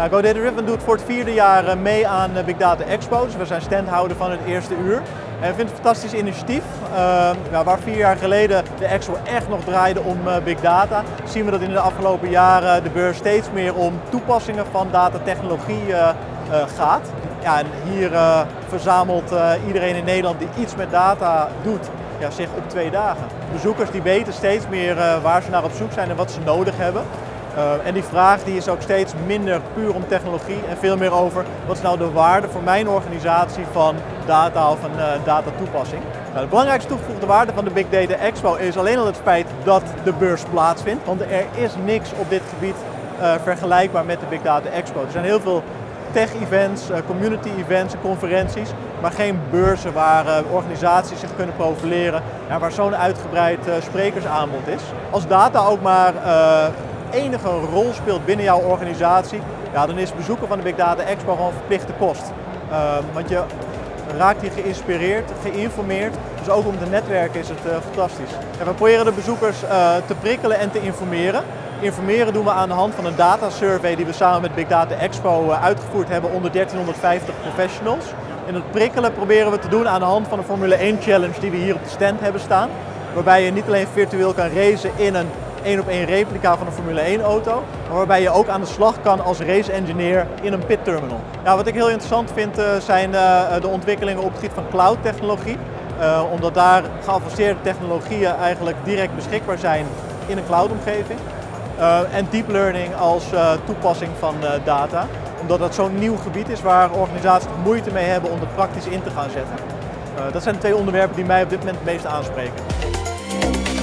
GoDataRibbon doet voor het 4e jaar mee aan Big Data Expo. Dus we zijn standhouder van het eerste uur. En ik vind het een fantastisch initiatief. Waar 4 jaar geleden de expo echt nog draaide om Big Data, zien we dat in de afgelopen jaren de beurs steeds meer om toepassingen van datatechnologie gaat. Ja, en hier verzamelt iedereen in Nederland die iets met data doet, zich op 2 dagen. Bezoekers die weten steeds meer waar ze naar op zoek zijn en wat ze nodig hebben. En die vraag die is ook steeds minder puur om technologie en veel meer over wat is nou de waarde voor mijn organisatie van data of een datatoepassing. Nou, de belangrijkste toegevoegde waarde van de Big Data Expo is alleen al het feit dat de beurs plaatsvindt. Want er is niks op dit gebied vergelijkbaar met de Big Data Expo. Er zijn heel veel tech-events, community-events en conferenties, maar geen beurzen waar organisaties zich kunnen profileren en waar zo'n uitgebreid sprekersaanbod is. Als data ook maar enige rol speelt binnen jouw organisatie, dan is bezoeken van de Big Data Expo gewoon verplichte kost. Want je raakt hier geïnspireerd, geïnformeerd, dus ook om te netwerken is het fantastisch. En we proberen de bezoekers te prikkelen en te informeren. Informeren doen we aan de hand van een datasurvey die we samen met Big Data Expo uitgevoerd hebben onder 1350 professionals. En het prikkelen proberen we te doen aan de hand van een Formule 1 Challenge die we hier op de stand hebben staan. Waarbij je niet alleen virtueel kan racen in een 1-op-1 replica van een Formule 1 auto, maar waarbij je ook aan de slag kan als race engineer in een pit terminal. Ja, wat ik heel interessant vind zijn de ontwikkelingen op het gebied van cloud technologie. Omdat daar geavanceerde technologieën eigenlijk direct beschikbaar zijn in een cloudomgeving. En deep learning als toepassing van data. Omdat dat zo'n nieuw gebied is waar organisaties moeite mee hebben om het praktisch in te gaan zetten. Dat zijn de 2 onderwerpen die mij op dit moment het meest aanspreken.